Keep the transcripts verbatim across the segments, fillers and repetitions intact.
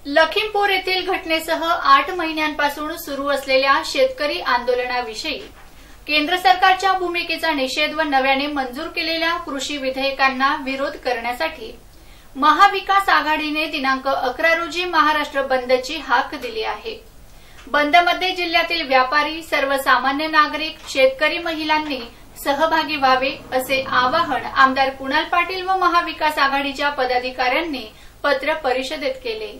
लखीमपूर येथील घटनेसह आठ महिन्यांपासून सुरू असलेल्या शेतकरी आंदोलनाविषयी केंद्र सरकारच्या भूमिकेचा निषेध व नव्याने मंजूर केलेल्या कृषी विधेयकांना विरोध करण्यासाठी महाविकास आघाडीने दिनांक अकरा रोजी महाराष्ट्र बंदची हाक दिली आहे। बंदमध्ये जिल्ह्यातील व्यापारी, सर्वसामान्य नागरिक, शेतकरी महिलांनी सहभागी व्हावे असे आवाहन आमदार कुणाल पाटील व महाविकास आघाडीच्या पदाधिकाऱ्यांनी पत्र परिषदेत केले।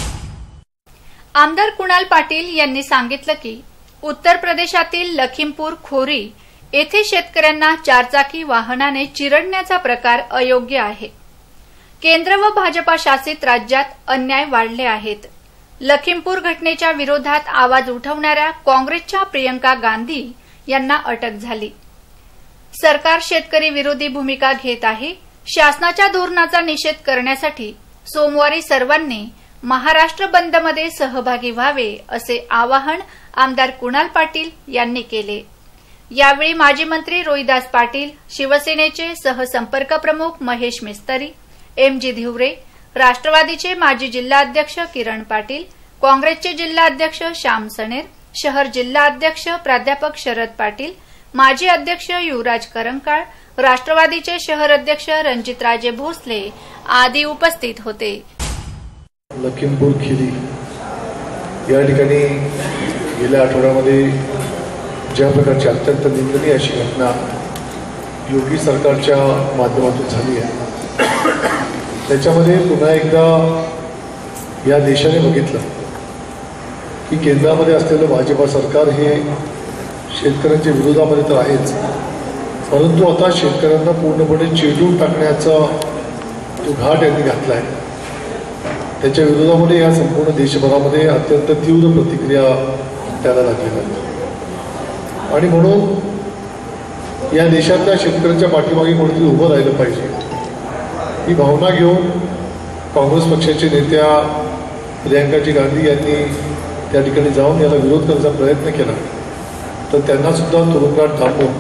आमदार कुणाल पाटील यांनी सांगितलं की उत्तर प्रदेशातील लखीमपूर खोरी येथे शेतकऱ्यांना चारचाकी वाहनाने चिरडण्याचा प्रकार अयोग्य आहे। केंद्र व भाजपा शासित राज्यात अन्याय वाढले आहेत। लखीमपूर घटनेच्या विरोधात आवाज उठवणाऱ्या काँग्रेसच्या प्रियंका गांधी यांना अटक झाली। सरकार शेतकरी विरोधी भूमिका घेत आहे। शासनाच्या धोरणाचा निषेध करण्यासाठी सोमवारी सर्वांनी महाराष्ट्र बंदमध्ये सहभागी व्हावे असे आवाहन आमदार कुणाल पाटील यांनी केले। यावेळी माजी मंत्री रोहिदास पाटील, शिवसेनेचे सहसंपर्क प्रमुख महेश मिस्त्री, एम जी धिवरे, राष्ट्रवादीचे माजी जिल्हाध्यक्ष किरण पाटील, काँग्रेसचे जिल्हाध्यक्ष श्याम सनेर, शहर जिल्हाध्यक्ष प्राध्यापक शरद पाटील, माजी अध्यक्ष युवराज करंकाळ, राष्ट्रवादीचे शहर अध्यक्ष रणजितराजे भोसले आदी उपस्थित होते। लखीमपूर खिरी या ठिकाणी गेल्या आठवड्यामध्ये ज्या प्रकारची अत्यंत निंदनीय अशी घटना योगी सरकारच्या माध्यमातून झाली आहे, त्याच्यामध्ये पुन्हा एकदा या देशाने बघितलं की केंद्रामध्ये असलेलं भाजपा सरकार हे शेतकऱ्यांच्या विरोधामध्ये तर आहेच, परंतु आता शेतकऱ्यांना पूर्णपणे चिरडून टाकण्याचा तो घाट यांनी घातला आहे। त्याच्या विरोधामध्ये या संपूर्ण देशभरामध्ये अत्यंत तीव्र प्रतिक्रिया त्याला लागलेल्या आहेत आणि म्हणून या देशातल्या शेतकऱ्यांच्या पाठीमागे कोणीतरी उभं राहिलं पाहिजे ही भावना घेऊन काँग्रेस पक्षाचे नेत्या प्रियंकाजी गांधी यांनी त्या ठिकाणी जाऊन याला विरोध करण्याचा प्रयत्न केला, तर त्यांना सुद्धा तुरुंगात टाकून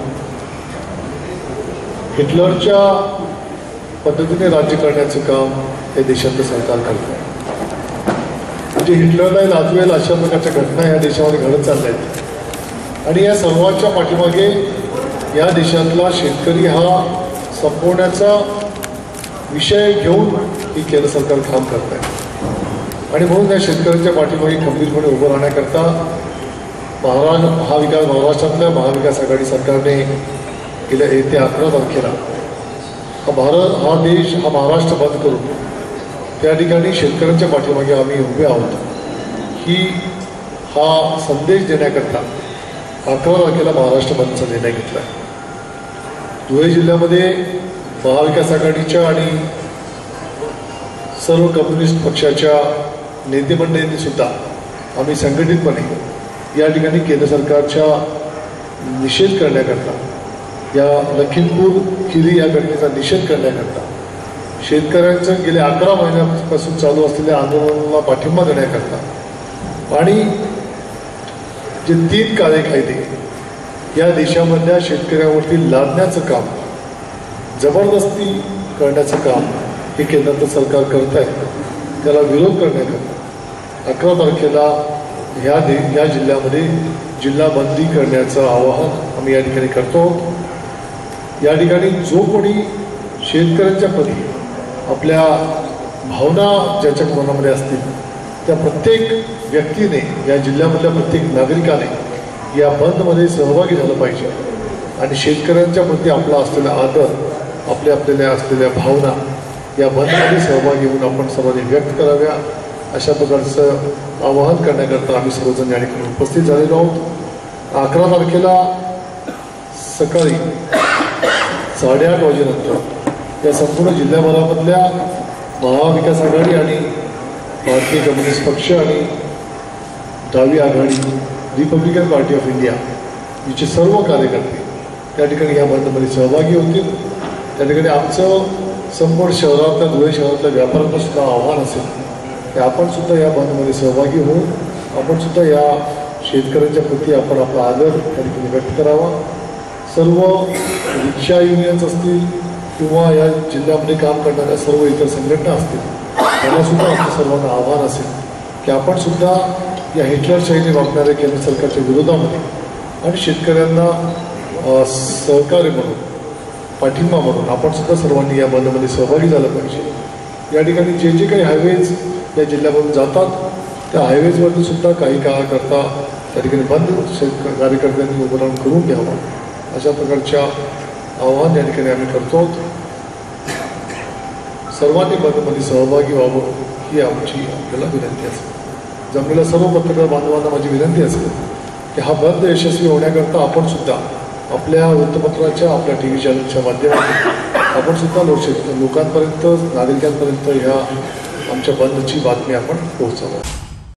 हिटलरच्या पद्धतीने राज्य करण्याचं काम या देशातलं सरकार करतं। म्हणजे हिटलरला लाजवेल अशा प्रकारच्या घटना या देशामध्ये घडत चालल्या आहेत आणि या सर्वांच्या पाठीमागे या देशातला शेतकरी हा संपवण्याचा विषय घेऊन ही केंद्र सरकार काम करत आहे आणि म्हणून या शेतकऱ्यांच्या पाठीमागे खंबीरपणे उभं राहण्याकरता महाराष्ट्र महाविकास महाराष्ट्रातल्या महाविकास आघाडी सरकारने गेल्या येत्या अकरा तारखेला हा भारत हा देश हा महाराष्ट्र बंद करून त्या ठिकाणी शेतकऱ्यांच्या पाठीमागे आम्ही उभे आहोत ही हा संदेश देण्याकरता अकरा तारखेला महाराष्ट्र बंदचा निर्णय घेतला आहे। धुळे जिल्ह्यामध्ये महाविकास आघाडीच्या आणि सर्व कम्युनिस्ट पक्षाच्या नेते मंडळींनी सुद्धा आम्ही संघटितपणे या ठिकाणी केंद्र सरकारच्या निषेध करण्याकरता, या लखीमपूर खिरी या घटनेचा निषेध करण्याकरता, शेतकऱ्यांचं गेल्या अकरा महिन्यापासून चालू असलेल्या आंदोलनाला पाठिंबा देण्याकरता आणि जे तीन काळे कायदे या देशामधल्या शेतकऱ्यांवरती लादण्याचं काम, जबरदस्ती करण्याचं काम हे केंद्राचं सरकार करत आहे, त्याला विरोध करण्याकरता अकरा तारखेला ह्या दे या जिल्ह्यामध्ये जिल्हा बंदी करण्याचं आवाहन आम्ही या ठिकाणी करतो। या ठिकाणी जो कोणी शेतकऱ्यांच्या प्रती आपल्या भावना ज्याच्या मनामध्ये असतील त्या प्रत्येक व्यक्तीने, या जिल्ह्यामधल्या प्रत्येक नागरिकाने या बंदमध्ये सहभागी झालं पाहिजे आणि शेतकऱ्यांच्या प्रती आपला असलेला आदर, आपल्या आपल्याला असलेल्या भावना या बंदमध्ये सहभागी होऊन आपण सर्वांनी व्यक्त कराव्या अशा प्रकारचं आवाहन करण्याकरता आम्ही सर्वजण या ठिकाणी उपस्थित झालेलो आहोत। अकरा तारखेला सकाळी साडेआठ वाजेनंतर या संपूर्ण जिल्ह्याभरामधल्या महाविकास आघाडी आणि भारतीय कम्युनिस्ट पक्ष आणि डावी आघाडी, रिपब्लिकन पार्टी ऑफ इंडिया याचे सर्व कार्यकर्ते त्या ठिकाणी या बंदमध्ये सहभागी होतील। त्या ठिकाणी आमचं संपूर्ण शहरातल्या, धुळे शहरातल्या व्यापाऱ्यांना सुद्धा आव्हान असेल की आपण सुद्धा या बंदमध्ये सहभागी होऊन आपण सुद्धा या शेतकऱ्यांच्या प्रती आपण आपला आदर त्या ठिकाणी व्यक्त करावा। सर्व रिक्षा युनियन्स असतील किंवा या जिल्ह्यामध्ये काम करणाऱ्या सर्व इतर संघटना असतील त्यांना सुद्धा आमच्या सर्वांना आव्हान असेल की आपण सुद्धा या हिटलरशाहीने वागणाऱ्या केंद्र सरकारच्या विरोधामध्ये आणि शेतकऱ्यांना सहकार्य म्हणून पाठिंबा म्हणून आपण सुद्धा सर्वांनी या बंदमध्ये सहभागी झालं पाहिजे। या ठिकाणी जे जे काही हायवेज या जिल्ह्यामधून जातात त्या हायवेजवरती सुद्धा काही काळाकरता त्या ठिकाणी बंद कार्यकर्त्यांनी उभं राहून करून घ्यावं अशा प्रकारच्या आव्हान या ठिकाणी आम्ही करतो। सर्वांनी बंदमध्ये सहभागी व्हावं ही आमची आपल्याला विनंती असेल। जमलेल्या सर्व पत्रकार बांधवांना माझी विनंती असेल की हा बंद यशस्वी होण्याकरता आपण सुद्धा आपल्या वृत्तपत्राच्या आपल्या टी व्ही चॅनलच्या माध्यमातून आपण सुद्धा लोक लोकांपर्यंत नागरिकांपर्यंत ह्या आमच्या बंदची बातमी आपण पोहोचवू।